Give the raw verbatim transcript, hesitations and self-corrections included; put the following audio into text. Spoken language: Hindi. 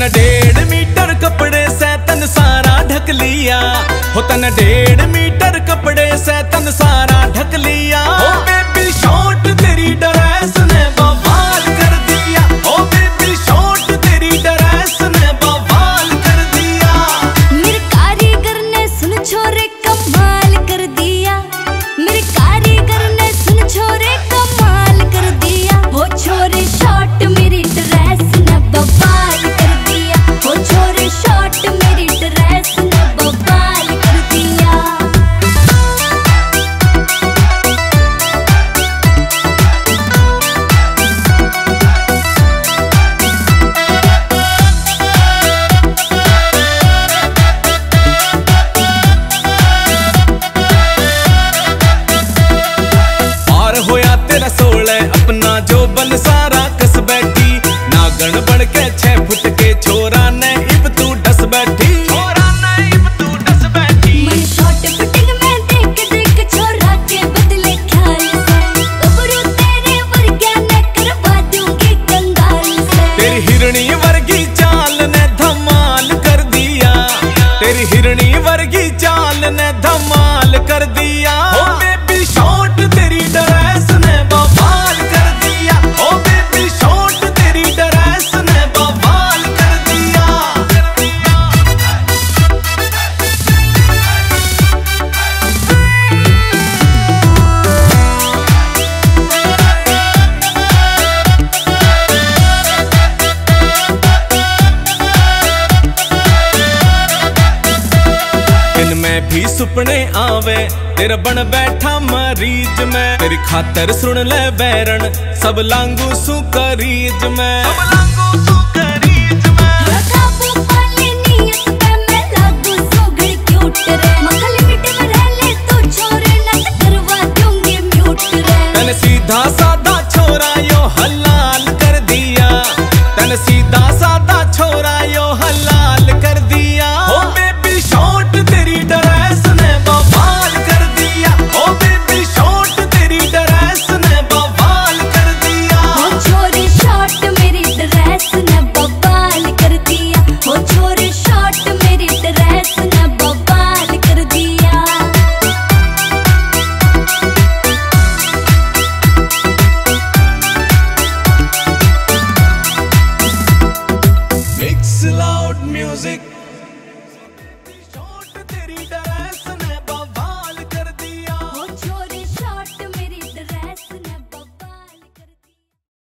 तन डेढ़ मीटर कपड़े से तन सारा ढक लिया, हो तन डेढ़ मीटर कपड़े से तन सारा ढक लिया। ओ बेबी शॉर्ट तेरी ड्रेस ने बवाल कर दिया, ओ बेबी शॉर्ट तेरी ड्रेस ने बवाल कर दिया। मेरे कारीगर ने सुन छोरे कमाल कर दिया, मेरे कारीगर ने सुन छोरे कमाल कर दिया। हो छोरे शॉर्ट मेरी ड्रेस ने बवाल कर दिया, हो छोरे शॉर्ट मेरी ड्रेस ने बवाल कर दिया। पार होया तेरा सोलह अपना जो बन सारा कस बैठी, नागण बन के छह फुट के छोरा ने इब तू डस बैठी, छोरा ने इब तू डस बैठी। मैं शॉर्ट फिटिंग में देख देख छोरा के बदले ख्याल से, गबरू तेरे वर्गा ने करवा दूंगी कंगाल से। तेरी हिरणी वर्गी चाल ने धमाल कर दिया, तेरी हिरणी वर्गी चाल ने धमाल कर दिया। ओ बेबी शॉर्ट तेरी ड्रेस ने बवाल कर दिया, ओ बेबी शॉर्ट तेरी ड्रेस ने बवाल कर दिया। दिन में भी सुपने आवे तेरा बन बैठा मरीज में, तेरी खातर सुन ले बैरन सब लांगू सू करीज में, सब लांगू सू करीज में। काबू पाले नियत पे मैं लागू सुगड़ क्यूट रे।